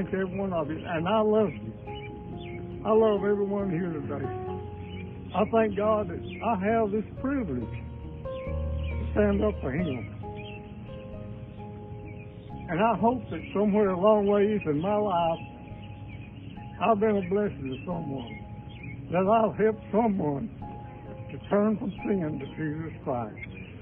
thank every one of you, and I love you. I love everyone here today. I thank God that I have this privilege to stand up for Him. And I hope that somewhere along ways in my life, I've been a blessing to someone, that I've helped someone to turn from sin to Jesus Christ.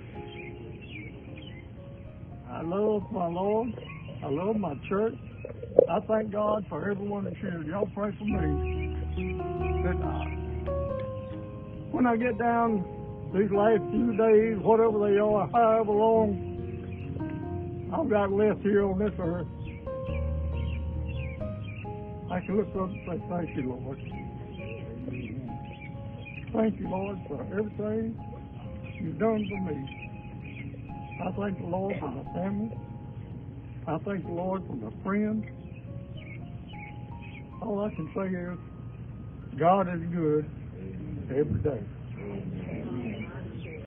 I love my Lord. I love my church. I thank God for everyone that's here. Y'all pray for me that when I get down these last few days, whatever they are, however long I've got left here on this earth, I can look up and say, thank you, Lord. Thank you, Lord, for everything you've done for me. I thank the Lord for my family. I thank the Lord for my friends. All I can say is, God is good every day.